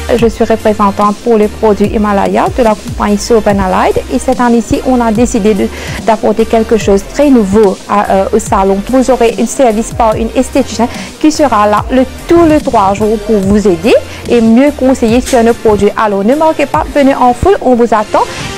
je suis représentante pour les produits Himalaya de la compagnie Soap & Allied. Et cette année-ci, on a décidé d'apporter quelque chose de très nouveau au salon. Vous aurez un service par une esthéticienne qui sera là tous les 3 jours pour vous aider et mieux conseiller sur nos produits. Alors ne manquez pas, venez en foule, on vous attend